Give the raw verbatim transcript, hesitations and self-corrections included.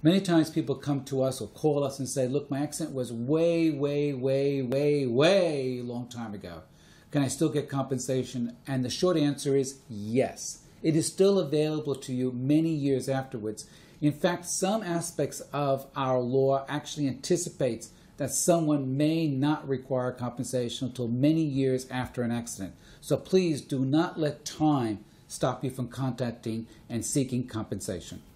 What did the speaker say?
Many times people come to us or call us and say, look, my accident was way, way, way, way, way long time ago. Can I still get compensation? And the short answer is yes. It is still available to you many years afterwards. In fact, some aspects of our law actually anticipates that someone may not require compensation until many years after an accident. So please do not let time stop you from contacting and seeking compensation.